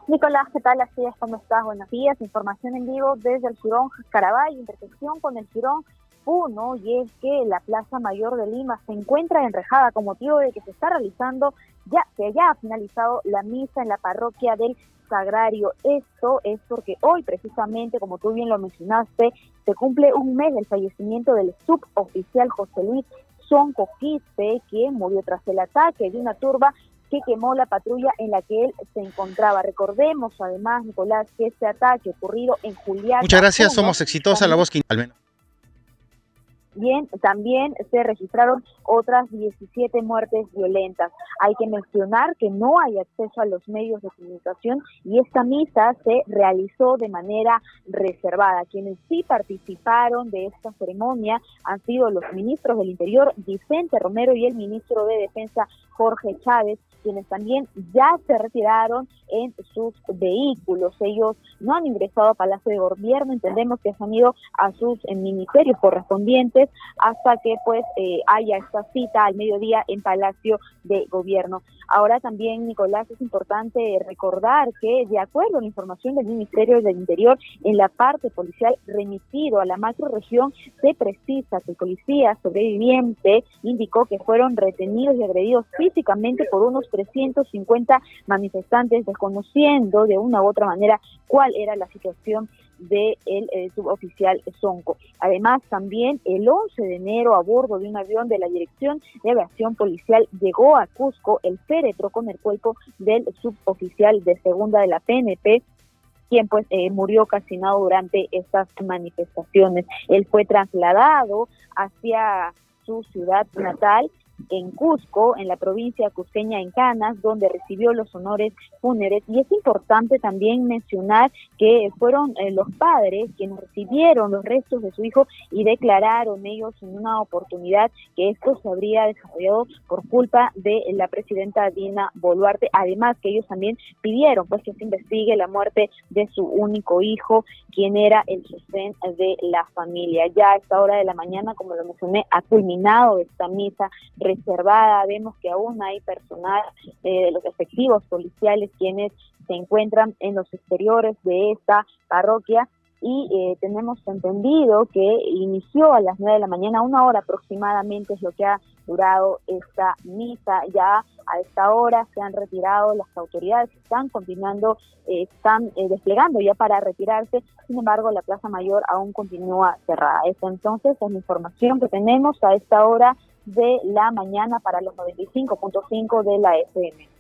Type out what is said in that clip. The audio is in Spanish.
Nicolás, ¿qué tal? Así es, ¿cómo estás? Buenos días. Información en vivo desde el Jirón Carabay, intersección con el Jirón 1, y es que la Plaza Mayor de Lima se encuentra enrejada con motivo de que se está realizando, se ha finalizado la misa en la parroquia del Sagrario. Esto es porque hoy, precisamente, como tú bien lo mencionaste, se cumple un mes del fallecimiento del suboficial José Luis Sonco Quispe, quien murió tras el ataque de una turba que quemó la patrulla en la que él se encontraba. Recordemos, además, Nicolás, que este ataque ocurrido en Juliaca. Muchas gracias, somos exitosa la voz que al menos. Bien, también se registraron otras 17 muertes violentas. Hay que mencionar que no hay acceso a los medios de comunicación y esta misa se realizó de manera reservada. Quienes sí participaron de esta ceremonia han sido los ministros del Interior, Vicente Romero, y el ministro de Defensa, Jorge Chávez, quienes también ya se retiraron en sus vehículos. Ellos no han ingresado a Palacio de Gobierno, entendemos que se han ido a sus ministerios correspondientes hasta que haya esta cita al mediodía en Palacio de Gobierno. Ahora también, Nicolás, es importante recordar que, de acuerdo a la información del Ministerio del Interior, en la parte policial remitido a la macrorregión, se precisa que el policía sobreviviente indicó que fueron retenidos y agredidos físicamente por unos 350 manifestantes, desconociendo de una u otra manera cuál era la situación del suboficial Sonco. Además, también el 11 de enero, a bordo de un avión de la Dirección de Aviación Policial, llegó a Cusco el féretro con el cuerpo del suboficial de segunda de la PNP, quien murió calcinado durante estas manifestaciones. Él fue trasladado hacia su ciudad natal, en Cusco, en la provincia cusqueña, en Canas, donde recibió los honores fúnebres. Y es importante también mencionar que fueron los padres quienes recibieron los restos de su hijo y declararon ellos en una oportunidad que esto se habría desarrollado por culpa de la presidenta Dina Boluarte. Además, que ellos también pidieron que se investigue la muerte de su único hijo, quien era el sostén de la familia. Ya a esta hora de la mañana, como lo mencioné, ha culminado esta misa reservada. Vemos que aún hay personal de los efectivos policiales quienes se encuentran en los exteriores de esta parroquia, y tenemos entendido que inició a las 9 de la mañana, 1 hora aproximadamente es lo que ha durado esta misa. Ya a esta hora se han retirado las autoridades, están continuando, están desplegando ya para retirarse. Sin embargo, la Plaza Mayor aún continúa cerrada. Entonces es la información que tenemos a esta hora de la mañana para los 95.5 de la FM.